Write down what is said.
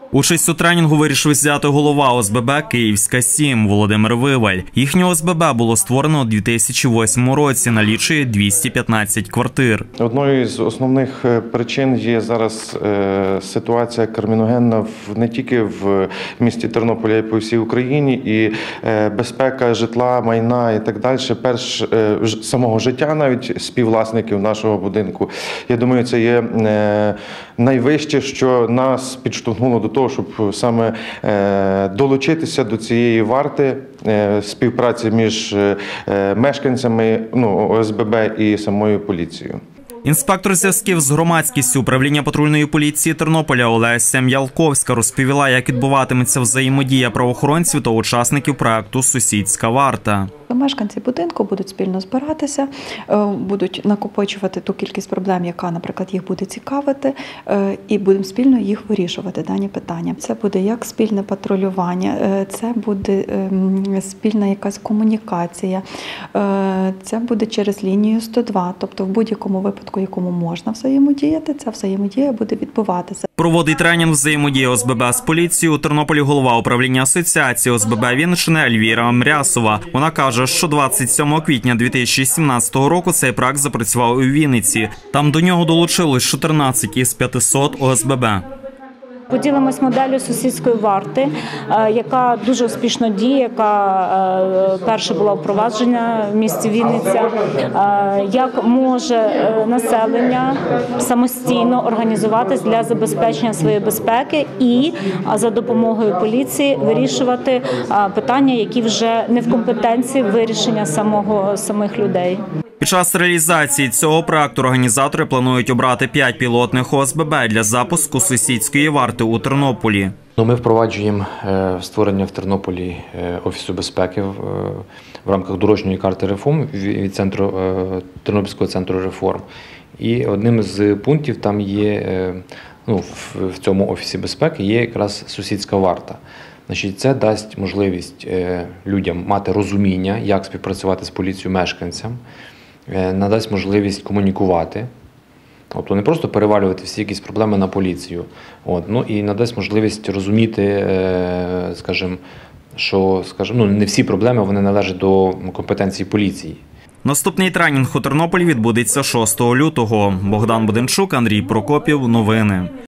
Участь у тренінгу вирішив взяти голова ОСББ «Київська-7» Володимир Виваль. Їхнє ОСББ було створено у 2008 році, налічує 215 квартир. Одною з основних причин є зараз ситуація криміногенна не тільки в місті Тернополі, а й по всій Україні. І безпека житла, майна і так далі, самого життя навіть співвласників нашого будинку. Я думаю, це є найвище, що нас підштовхнуло до того, щоб саме долучитися до цієї варти співпраці між мешканцями ОСББ і самою поліцією. Інспектор зв'язків з громадськістю управління патрульної поліції Тернополя Олеся М'ялковська розповіла, як відбуватиметься взаємодія правоохоронців та учасників проекту «Сусідська варта». Мешканці будинку будуть спільно збиратися, будуть накопичувати ту кількість проблем, яка, наприклад, їх буде цікавити, і будемо спільно їх вирішувати, дані питання. Це буде як спільне патрулювання, це буде спільна якась комунікація, це буде через лінію 102, тобто в будь-якому випадку, якому можна взаємодіяти, ця взаємодія буде відбуватися. Проводить тренінг взаємодії ОСББ з поліцією у Тернополі голова управління асоціації ОСББ Вінниччини Ельвіра Мрясова. Вона каже, що 27 квітня 2017 року цей проект запрацював у Вінниці. Там до нього долучилось 14 із 500 ОСББ. Поділимось моделлю сусідської варти, яка дуже успішно діє, яка перша була впроваджена в місті Вінниця. Як може населення самостійно організуватись для забезпечення своєї безпеки і за допомогою поліції вирішувати питання, які вже не в компетенції вирішення самих людей. Під час реалізації цього проекту організатори планують обрати 5 пілотних ОСББ для запуску сусідської варти у Тернополі. Ми впроваджуємо створення в Тернополі Офісу безпеки в рамках дорожньої карти реформ від Тернопільського центру реформ. І одним з пунктів там є, в цьому Офісі безпеки є якраз сусідська варта. Це дасть можливість людям мати розуміння, як співпрацювати з поліцією мешканцям, надасть можливість комунікувати, тобто не просто перевалювати всі якісь проблеми на поліцію, і надасть можливість розуміти, що не всі проблеми вони належать до компетенції поліції. Наступний тренінг у Тернополі відбудеться 6 лютого. Богдан Буденчук, Андрій Прокопів. Новини.